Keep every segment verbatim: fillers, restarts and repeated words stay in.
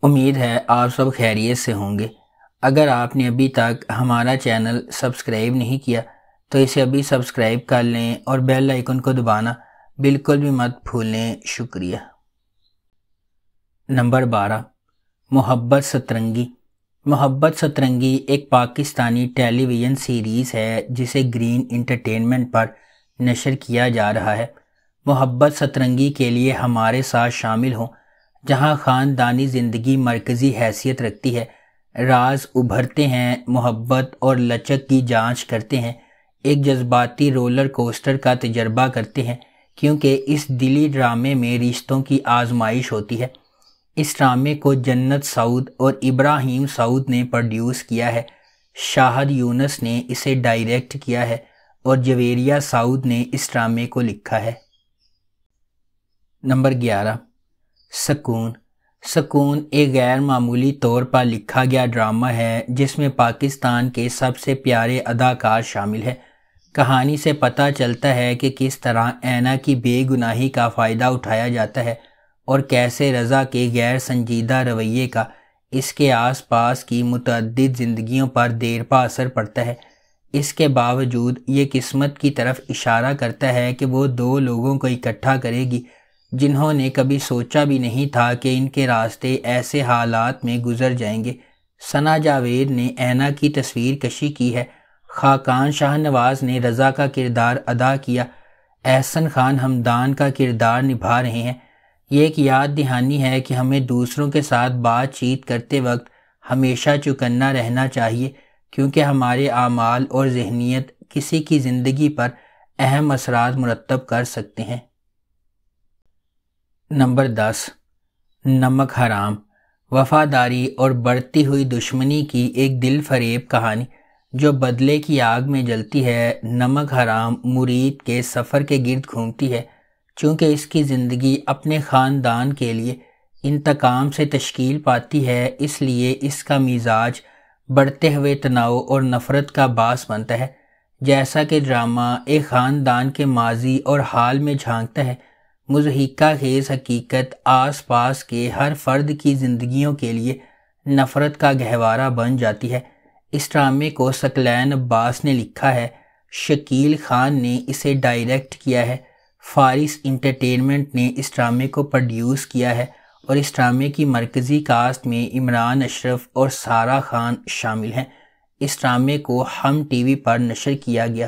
امید ہے آپ سب خیریت سے ہوں گے۔ اگر آپ نے ابھی تک ہمارا چینل سبسکرائب نہیں کیا تو اسے ابھی سبسکرائب کر لیں اور بیل آئیکن کو دبانا بالکل بھی مت بھولیں۔ شکریہ۔ نمبر بارہ، محبت سترنگی۔ محبت سترنگی ایک پاکستانی ٹیلی ویژن سیریز ہے جسے گرین انٹرٹینمنٹ پر نشر کیا جا رہا ہے۔ محبت سترنگی کے لیے ہمارے ساتھ شامل ہوں، جہاں خاندانی زندگی مرکزی حیثیت رکھتی ہے۔ راز ابھرتے ہیں، محبت اور لچک کی جانچ کرتے ہیں، ایک جذباتی رولر کوسٹر کا تجربہ کرتے ہیں، کیونکہ اس دلی ڈرامے میں رشتوں کی آزمائش ہوتی ہے۔ اس ڈرامے کو جنت سعود اور ابراہیم سعود نے پروڈیوس کیا ہے، شاہد یونس نے اسے ڈائریکٹ کیا ہے اور جویریہ سعود نے اس ڈرامے کو لکھا ہے۔ نمبر گیارہ، سکون۔ سکون ایک غیر معمولی طور پر لکھا گیا ڈرامہ ہے جس میں پاکستان کے سب سے پیارے اداکار شامل ہیں۔ کہانی سے پتہ چلتا ہے کہ کس طرح اینا کی بے گناہی کا فائدہ اٹھایا جاتا ہے اور کیسے رضا کے غیر سنجیدہ رویے کا اس کے آس پاس کی متعدد زندگیوں پر دیرپا اثر پڑتا ہے۔ اس کے باوجود یہ قسمت کی طرف اشارہ کرتا ہے کہ وہ دو لوگوں کو اکٹھا کرے گی جنہوں نے کبھی سوچا بھی نہیں تھا کہ ان کے راستے ایسے حالات میں گزر جائیں گے۔ ثنا جاوید نے اینا کی تصویر کشی کی ہے، خاقان شاہ نواز نے رضا کا کردار ادا کیا، احسن خان ہمدان کا کردار نبھا رہے ہیں۔ یہ ایک یاد دہانی ہے کہ ہمیں دوسروں کے ساتھ بات چیت کرتے وقت ہمیشہ چوکنا رہنا چاہیے، کیونکہ ہمارے اعمال اور ذہنیت کسی کی زندگی پر اہم اثرات مرتب کر سکتے ہیں۔ نمبر دس، نمک حرام۔ وفاداری اور بڑھتی ہوئی دشمنی کی ایک دل فریب کہانی جو بدلے کی آگ میں جلتی ہے۔ نمک حرام مرید کے سفر کے گرد گھومتی ہے۔ چونکہ اس کی زندگی اپنے خاندان کے لیے انتقام سے تشکیل پاتی ہے، اس لیے اس کا مزاج بڑھتے ہوئے تناؤ اور نفرت کا باعث بنتا ہے۔ جیسا کہ ڈرامہ ایک خاندان کے ماضی اور حال میں جھانکتا ہے، مضحکہ خیز حقیقت آس پاس کے ہر فرد کی زندگیوں کے لیے نفرت کا گہوارہ بن جاتی ہے۔ اس ڈرامے کو ثقلین عباس نے لکھا ہے، شکیل خان نے اسے ڈائریکٹ کیا ہے، فارس انٹرٹینمنٹ نے اس ڈرامے کو پروڈیوس کیا ہے اور اس ڈرامے کی مرکزی کاسٹ میں عمران اشرف اور سارہ خان شامل ہیں۔ اس ڈرامے کو ہم ٹی وی پر نشر کیا گیا۔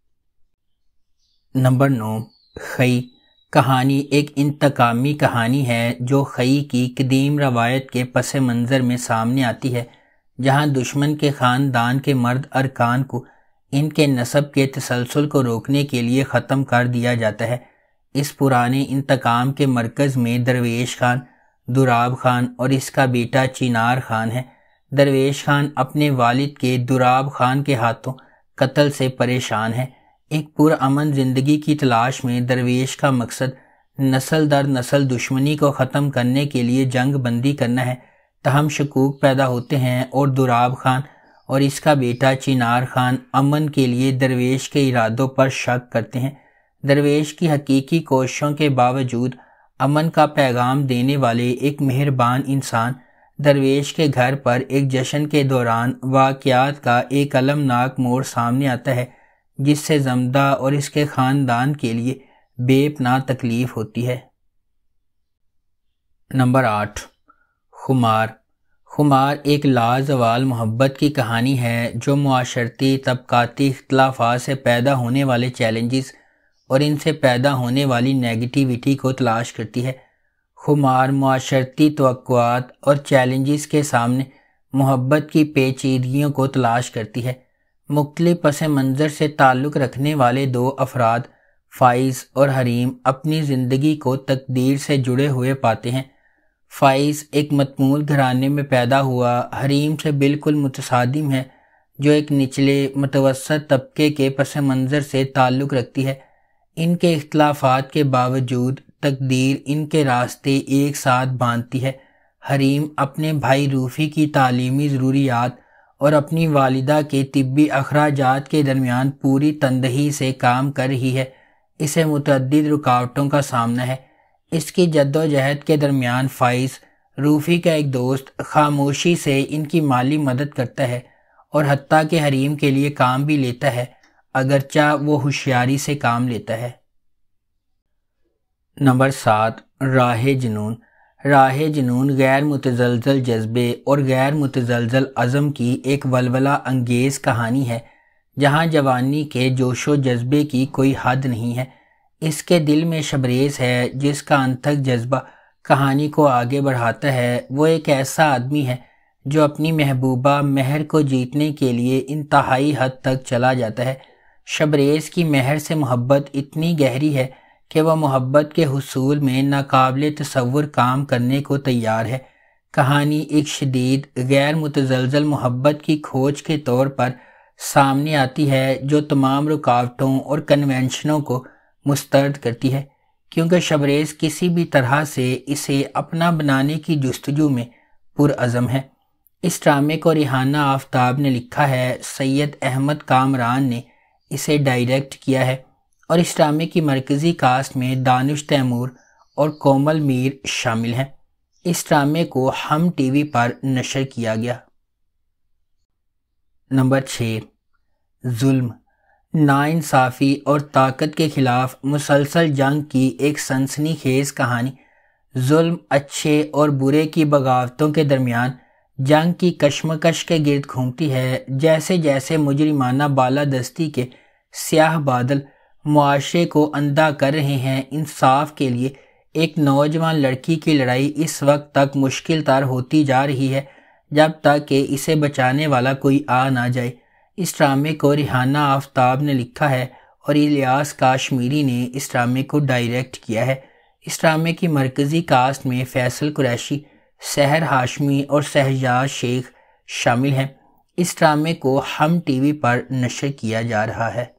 نمبر نو، خئی۔ کہانی ایک انتقامی کہانی ہے جو خئی کی قدیم روایت کے پس منظر میں سامنے آتی ہے، جہاں دشمن کے خاندان کے مرد ارکان کو ان کے نسب کے تسلسل کو روکنے کے لیے ختم کر دیا جاتا ہے۔ اس پرانے انتقام کے مرکز میں درویش خان، دراب خان اور اس کا بیٹا چنار خان ہے۔ درویش خان اپنے والد کے دراب خان کے ہاتھوں قتل سے پریشان ہے۔ ایک پرامن زندگی کی تلاش میں درویش کا مقصد نسل در نسل دشمنی کو ختم کرنے کے لیے جنگ بندی کرنا ہے۔ تاہم شکوک پیدا ہوتے ہیں اور دراب خان اور اس کا بیٹا چنار خان امن کے لیے درویش کے ارادوں پر شک کرتے ہیں۔ درویش کی حقیقی کوششوں کے باوجود امن کا پیغام دینے والے ایک مہربان انسان درویش کے گھر پر ایک جشن کے دوران واقعات کا ایک المناک موڑ سامنے آتا ہے، جس سے زمدہ اور اس کے خاندان کے لیے بے پناہ تکلیف ہوتی ہے۔ نمبر آٹھ، خمار۔ خمار ایک لازوال محبت کی کہانی ہے جو معاشرتی طبقاتی اختلافات سے پیدا ہونے والے چیلنجز اور ان سے پیدا ہونے والی نیگیٹیوٹی کو تلاش کرتی ہے۔ خمار معاشرتی توقعات اور چیلنجز کے سامنے محبت کی پیچیدگیوں کو تلاش کرتی ہے۔ مختلف پس منظر سے تعلق رکھنے والے دو افراد، فائز اور حریم، اپنی زندگی کو تقدیر سے جڑے ہوئے پاتے ہیں۔ فائز ایک متمول گھرانے میں پیدا ہوا حریم سے بالکل متصادم ہے، جو ایک نچلے متوسط طبقے کے پس منظر سے تعلق رکھتی ہے۔ ان کے اختلافات کے باوجود تقدیر ان کے راستے ایک ساتھ باندھتی ہے۔ حریم اپنے بھائی روفی کی تعلیمی ضروریات اور اپنی والدہ کے طبی اخراجات کے درمیان پوری تندہی سے کام کر رہی ہے۔ اسے متعدد رکاوٹوں کا سامنا ہے۔ اس کی جد و جہد کے درمیان فائز روفی کا ایک دوست خاموشی سے ان کی مالی مدد کرتا ہے اور حتیٰ کہ حریم کے لیے کام بھی لیتا ہے، اگرچہ وہ ہوشیاری سے کام لیتا ہے۔ نمبر سات، راہ جنون۔ راہ جنون غیر متزلزل جذبے اور غیر متزلزل عزم کی ایک ولولہ انگیز کہانی ہے، جہاں جوانی کے جوش و جذبے کی کوئی حد نہیں ہے۔ اس کے دل میں شبریز ہے جس کا انتھک جذبہ کہانی کو آگے بڑھاتا ہے۔ وہ ایک ایسا آدمی ہے جو اپنی محبوبہ مہر کو جیتنے کے لیے انتہائی حد تک چلا جاتا ہے۔ شبریز کی مہر سے محبت اتنی گہری ہے کہ وہ محبت کے حصول میں ناقابل تصور کام کرنے کو تیار ہے۔ کہانی ایک شدید غیر متزلزل محبت کی کھوج کے طور پر سامنے آتی ہے جو تمام رکاوٹوں اور کنونشنوں کو مسترد کرتی ہے، کیونکہ شبریز کسی بھی طرح سے اسے اپنا بنانے کی جستجو میں پرعزم ہے۔ اس ڈرامے کو ریحانہ آفتاب نے لکھا ہے، سید احمد کامران نے اسے ڈائریکٹ کیا ہے، اور اس ڈرامے کی مرکزی کاسٹ میں دانش تیمور اور کومل میر شامل ہیں۔ اس ڈرامے کو ہم ٹی وی پر نشر کیا گیا۔ نمبر چھ، ظلم۔ ناانصافی اور طاقت کے خلاف مسلسل جنگ کی ایک سنسنی خیز کہانی۔ ظلم اچھے اور برے کی بغاوتوں کے درمیان جنگ کی کشمکش کے گرد گھومتی ہے۔ جیسے جیسے مجرمانہ بالادستی کے سیاہ بادل معاشرے کو اندھا کر رہے ہیں، انصاف کے لیے ایک نوجوان لڑکی کی لڑائی اس وقت تک مشکل تر ہوتی جا رہی ہے جب تک کہ اسے بچانے والا کوئی آ نہ جائے۔ اس ڈرامے کو ریحانہ آفتاب نے لکھا ہے اور الیاس کاشمیری نے اس ڈرامے کو ڈائریکٹ کیا ہے۔ اس ڈرامے کی مرکزی کاسٹ میں فیصل قریشی، سحر ہاشمی اور شہزاد شیخ شامل ہیں۔ اس ڈرامے کو ہم ٹی وی پر نشر کیا جا رہا ہے۔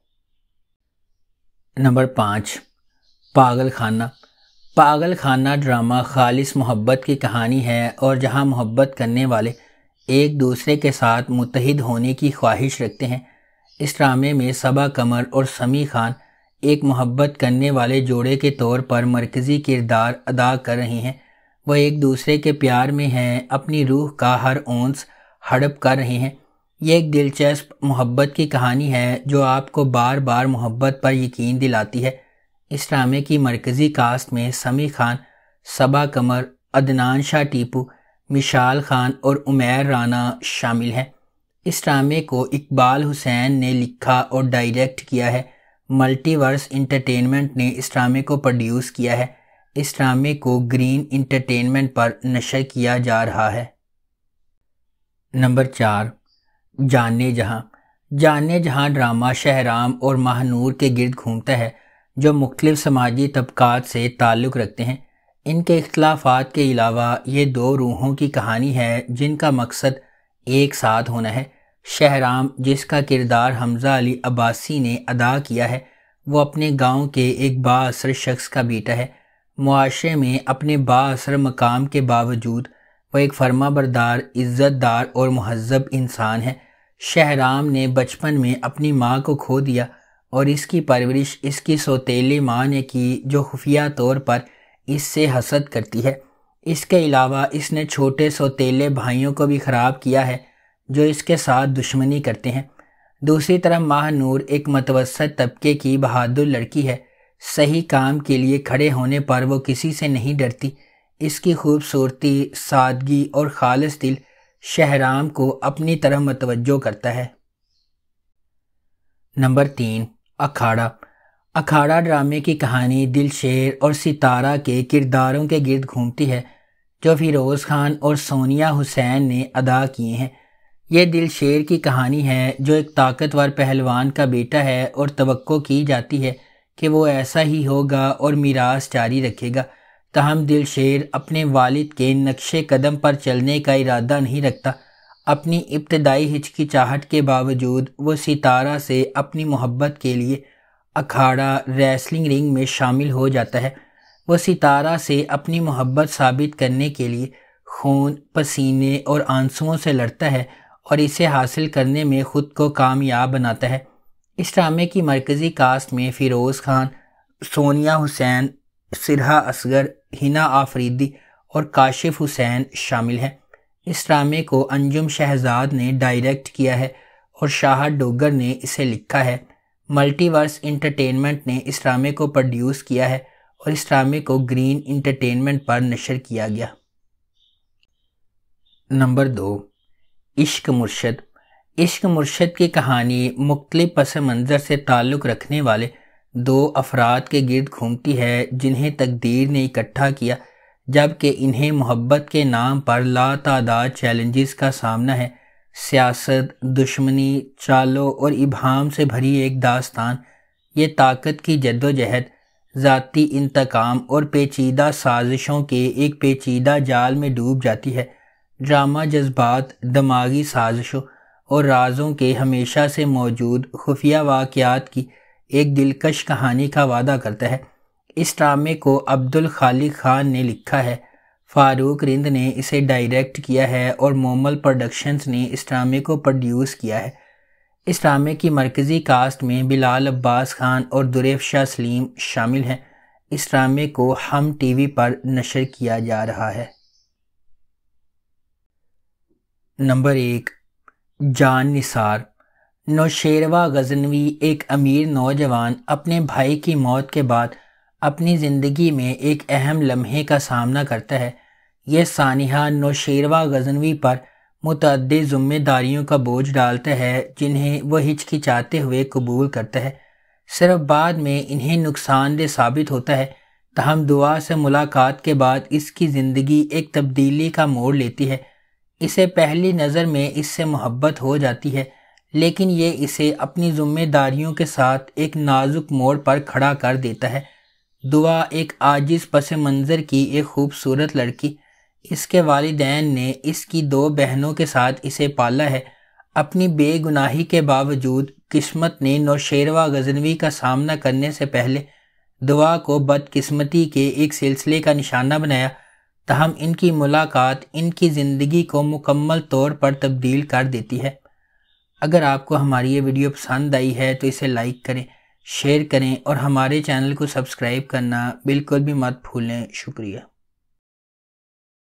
نمبر پانچ، پاگل خانہ۔ پاگل خانہ ڈرامہ خالص محبت کی کہانی ہے، اور جہاں محبت کرنے والے ایک دوسرے کے ساتھ متحد ہونے کی خواہش رکھتے ہیں۔ اس ڈرامے میں صبا قمر اور سمیع خان ایک محبت کرنے والے جوڑے کے طور پر مرکزی کردار ادا کر رہے ہیں۔ وہ ایک دوسرے کے پیار میں ہیں، اپنی روح کا ہر اونس ہڑپ کر رہے ہیں۔ یہ ایک دلچسپ محبت کی کہانی ہے جو آپ کو بار بار محبت پر یقین دلاتی ہے۔ اس ڈرامے کی مرکزی کاسٹ میں سمیع خان، صبا قمر، عدنان شاہ ٹیپو، مشال خان اور عمیر رانا شامل ہیں۔ اس ڈرامے کو اقبال حسین نے لکھا اور ڈائریکٹ کیا ہے۔ ملٹی ورس انٹرٹینمنٹ نے اس ڈرامے کو پروڈیوس کیا ہے۔ اس ڈرامے کو گرین انٹرٹینمنٹ پر نشر کیا جا رہا ہے۔ نمبر چار، جانے جہاں۔ جانے جہاں ڈرامہ شہرام اور ماہ نور کے گرد گھومتا ہے جو مختلف سماجی طبقات سے تعلق رکھتے ہیں۔ ان کے اختلافات کے علاوہ یہ دو روحوں کی کہانی ہے جن کا مقصد ایک ساتھ ہونا ہے۔ شہرام، جس کا کردار حمزہ علی عباسی نے ادا کیا ہے، وہ اپنے گاؤں کے ایک با اثر شخص کا بیٹا ہے۔ معاشرے میں اپنے با اثر مقام کے باوجود وہ ایک فرما بردار، عزت دار اور مہذب انسان ہے۔ شہرام نے بچپن میں اپنی ماں کو کھو دیا اور اس کی پرورش اس کی سوتیلی ماں نے کی جو خفیہ طور پر اس سے حسد کرتی ہے۔ اس کے علاوہ اس نے چھوٹے سوتیلے بھائیوں کو بھی خراب کیا ہے جو اس کے ساتھ دشمنی کرتے ہیں۔ دوسری طرف ماہ نور ایک متوسط طبقے کی بہادر لڑکی ہے۔ صحیح کام کے لیے کھڑے ہونے پر وہ کسی سے نہیں ڈرتی۔ اس کی خوبصورتی، سادگی اور خالص دل شہرام کو اپنی طرف متوجہ کرتا ہے۔ نمبر تین، اکھاڑا۔ اکھاڑا ڈرامے کی کہانی دلشیر اور ستارہ کے کرداروں کے گرد گھومتی ہے جو فیروز خان اور سونیا حسین نے ادا کیے ہیں۔ یہ دلشیر کی کہانی ہے جو ایک طاقتور پہلوان کا بیٹا ہے اور توقع کی جاتی ہے کہ وہ ایسا ہی ہوگا اور میراث جاری رکھے گا، تاہم دلشیر اپنے والد کے نقش قدم پر چلنے کا ارادہ نہیں رکھتا۔ اپنی ابتدائی ہچکچاہٹ کے باوجود وہ ستارہ سے اپنی محبت کے لیے اکھاڑا ریسلنگ رنگ میں شامل ہو جاتا ہے۔ وہ ستارہ سے اپنی محبت ثابت کرنے کے لیے خون، پسینے اور آنسوؤں سے لڑتا ہے اور اسے حاصل کرنے میں خود کو کامیاب بناتا ہے۔ اس ڈرامے کی مرکزی کاسٹ میں فیروز خان، سونیا حسین، سرہا اصغر، ہنا آفریدی اور کاشف حسین شامل ہیں۔ اس ڈرامے کو انجم شہزاد نے ڈائریکٹ کیا ہے اور شاہ ڈوگر نے اسے لکھا ہے۔ ملٹی ورس انٹرٹینمنٹ نے اس ڈرامے کو پروڈیوس کیا ہے اور اس ڈرامے کو گرین انٹرٹینمنٹ پر نشر کیا گیا۔ نمبر دو، عشق مرشد۔ عشق مرشد کی کہانی مختلف پس منظر سے تعلق رکھنے والے دو افراد کے گرد گھومتی ہے جنہیں تقدیر نے اکٹھا کیا، جبکہ انہیں محبت کے نام پر لاتعداد چیلنجز کا سامنا ہے۔ سیاست، دشمنی، چالوں اور ابہام سے بھری ایک داستان، یہ طاقت کی جدوجہد، ذاتی انتقام اور پیچیدہ سازشوں کے ایک پیچیدہ جال میں ڈوب جاتی ہے۔ ڈرامہ جذبات، دماغی سازشوں اور رازوں کے ہمیشہ سے موجود خفیہ واقعات کی ایک دلکش کہانی کا وعدہ کرتا ہے۔ اس ڈرامے کو عبدالخالق خان نے لکھا ہے، فاروق رند نے اسے ڈائریکٹ کیا ہے اور مومل پروڈکشنز نے اس ڈرامے کو پروڈیوس کیا ہے۔ اس ڈرامے کی مرکزی کاسٹ میں بلال عباس خان اور درافشاں سلیم شامل ہیں۔ اس ڈرامے کو ہم ٹی وی پر نشر کیا جا رہا ہے۔ نمبر ایک، جان نثار۔ نوشیروہ غزنوی ایک امیر نوجوان اپنے بھائی کی موت کے بعد اپنی زندگی میں ایک اہم لمحے کا سامنا کرتا ہے۔ یہ سانحہ نوشیروہ غزنوی پر متعدد ذمہ داریوں کا بوجھ ڈالتا ہے جنہیں وہ ہچکچاتے ہوئے قبول کرتا ہے، صرف بعد میں انہیں نقصان دہ ثابت ہوتا ہے۔ تاہم دعا سے ملاقات کے بعد اس کی زندگی ایک تبدیلی کا موڑ لیتی ہے۔ اسے پہلی نظر میں اس سے محبت ہو جاتی ہے، لیکن یہ اسے اپنی ذمہ داریوں کے ساتھ ایک نازک موڑ پر کھڑا کر دیتا ہے۔ دعا ایک عاجز پس منظر کی ایک خوبصورت لڑکی، اس کے والدین نے اس کی دو بہنوں کے ساتھ اسے پالا ہے۔ اپنی بے گناہی کے باوجود قسمت نے نوشیروہ غزنوی کا سامنا کرنے سے پہلے دعا کو بدقسمتی کے ایک سلسلے کا نشانہ بنایا، تاہم ان کی ملاقات ان کی زندگی کو مکمل طور پر تبدیل کر دیتی ہے۔ اگر آپ کو ہماری یہ ویڈیو پسند آئی ہے تو اسے لائک کریں، شیئر کریں اور ہمارے چینل کو سبسکرائب کرنا بالکل بھی مت بھولیں۔ شکریہ۔